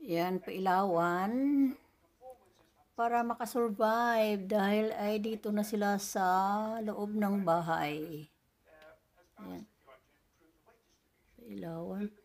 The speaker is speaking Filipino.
Yan, pailawan. Para makasurvive dahil ay dito na sila sa loob ng bahay. Ayan. Pailawan.